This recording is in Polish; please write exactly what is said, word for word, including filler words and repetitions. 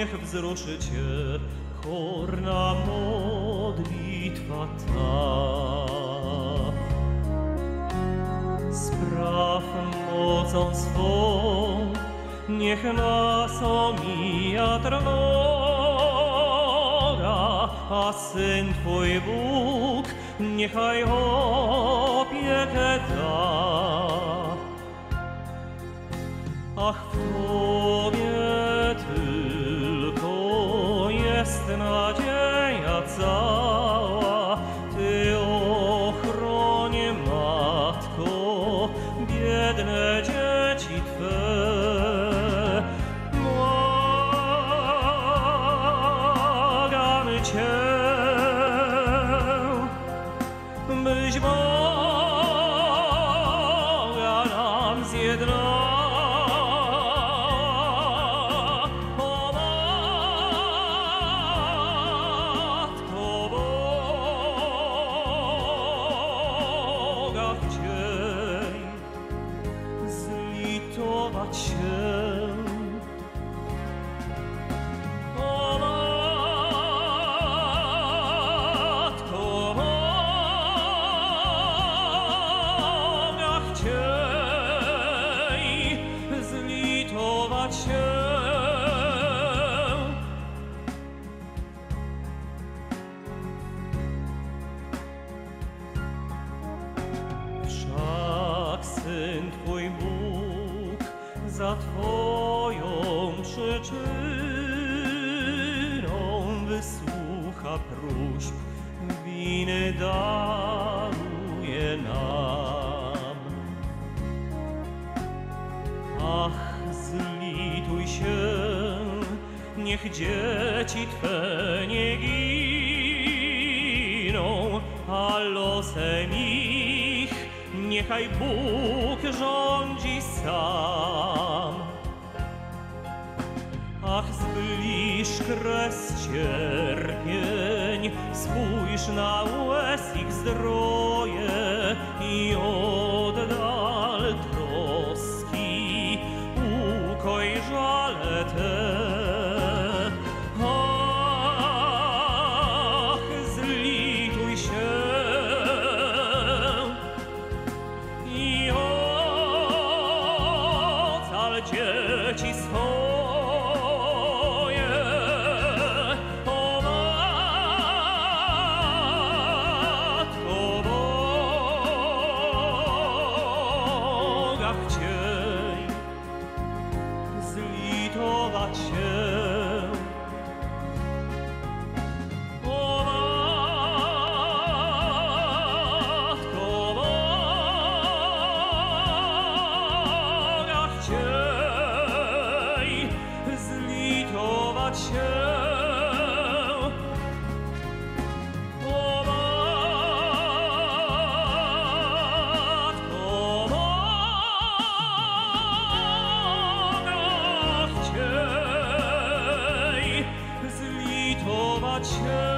niech wzruszy Cię korna modlitwa ta. Spraw mocą swą, niech nas omija trwoga, a Syn Twój Bóg niechaj opiekę da. Ach, w Tobie tylko jest nadzieja cała, Ty ochronie, Matko, biedne dzieci Twe. Błagamy Cię, byś Boga nam zjednała. Zlitować się. O Matko, Boga chciej zlitować się. Wszak Syn Twój Bóg za Twoją przyczyną wysłucha próśb, winy daruje nam. Ach, zlituj się, niech dzieci Twe nie giną, a losem ich niechaj Bóg rządzi sam. Ach, zbliż kres cierpień, spójrz na łez ich zdroje i oddal troski, ukoj żale te. Ach, zlituj się i ocal dzieci swoje. O Matko, Boga chciej zlitować się. O Matko, Boga chciej zlitować się. O Matko, Boga chciej zlitować się.